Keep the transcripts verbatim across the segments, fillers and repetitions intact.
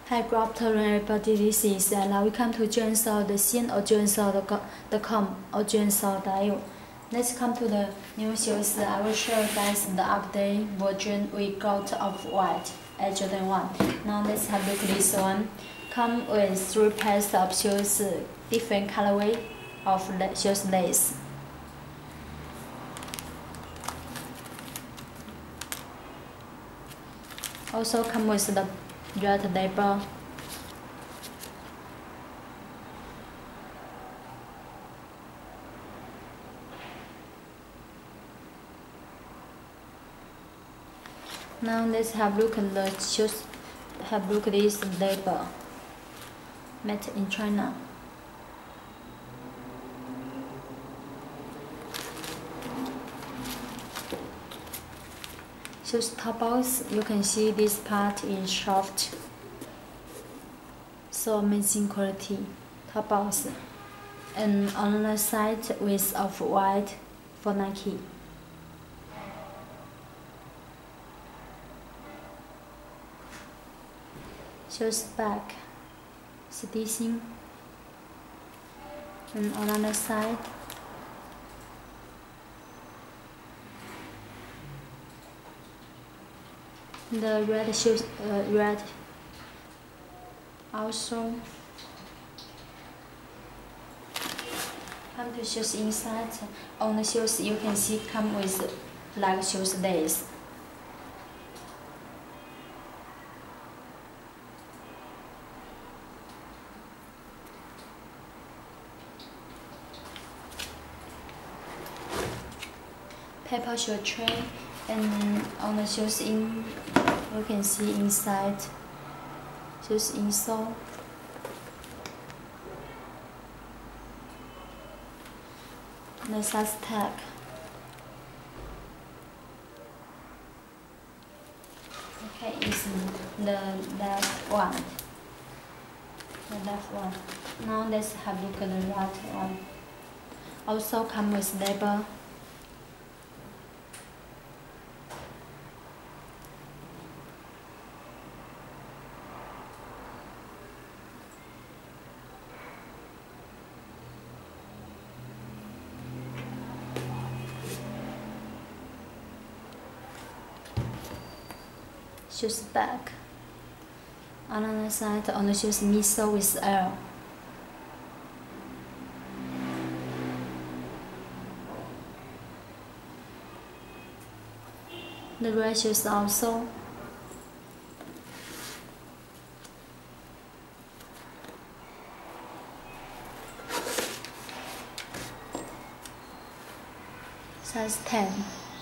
Hi, good afternoon, everybody. This is Ella. Welcome to Joensol dot c n or joensol dot com or joensol dot i o. Let's come to the new shows. I will show you guys the update version we got of White Air Jordan one. Now let's have a look at this one. Come with three pairs of shoes, different colorway of shoes lace. Also come with the red label. Now let's have a look at the shoes. Have a look at this label. Made in China. Shoes top box, you can see this part is soft. So amazing quality top box. And on the side with off-white for Nike. Shoes back, stitching, and on the other side, the red shoes, uh, red also. Come to shoes inside. On the shoes, you can see come with black shoes lace. Paper shoe tray, and on the shoes in, you can see inside shoes insole. The size tag. Okay, it's the left one. The left one. Now let's have a look at the right one. Also come with label. Shoes back. On the other side, on the shoes midsole with L. The red shoes also. Size ten.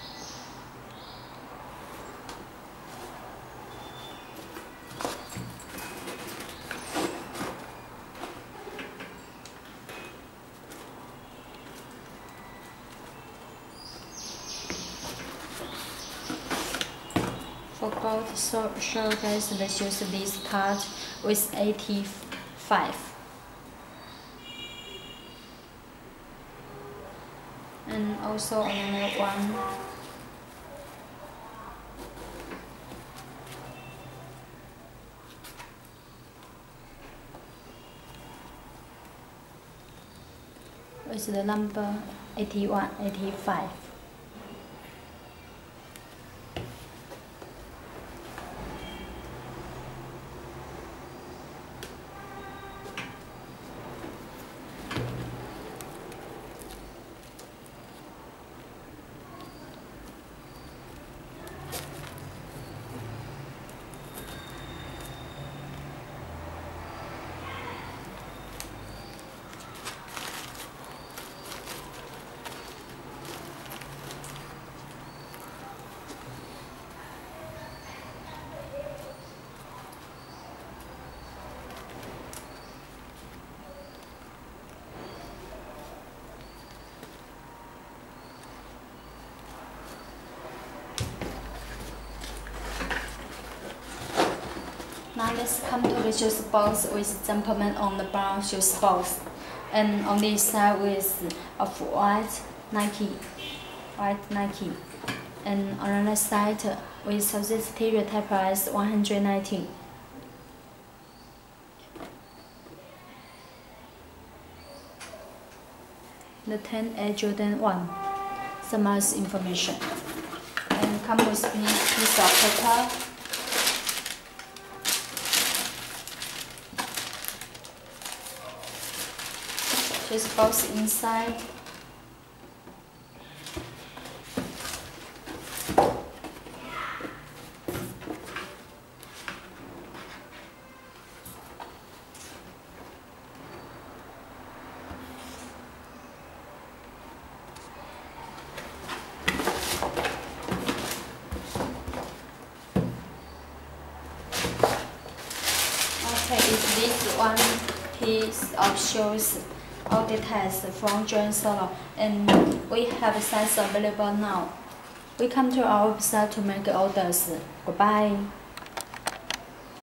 Forgot to show guys the shoes this part with eighty-five. And also another one. With the number eighty-one, eighty-five. Now let's come to the shoes box with Jumpman on the brown shoes box, and on this side with of white Nike, white Nike, and on the other side with this exterior type price one hundred nineteen. the ten Air Jordan one. Some more information. And come with me piece of paper. Just box inside. Okay, it's this one piece of shoes, all details from Joan Solo, and we have size available now. We come to our website to make orders. Goodbye.